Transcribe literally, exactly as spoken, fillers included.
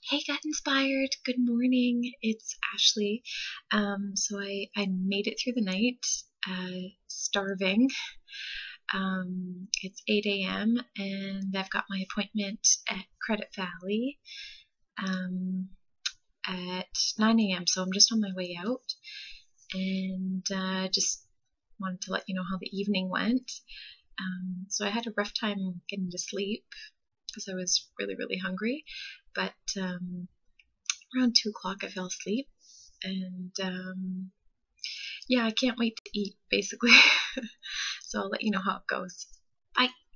Hey, got inspired. Good morning. It's Ashley. Um, so I, I made it through the night, uh, starving. Um, it's eight a m and I've got my appointment at Credit Valley um, at nine a m So I'm just on my way out, and uh, just wanted to let you know how the evening went. Um, so I had a rough time getting to sleep because I was really, really hungry, but um, around two o'clock I fell asleep, and um, yeah, I can't wait to eat, basically. So I'll let you know how it goes. Bye.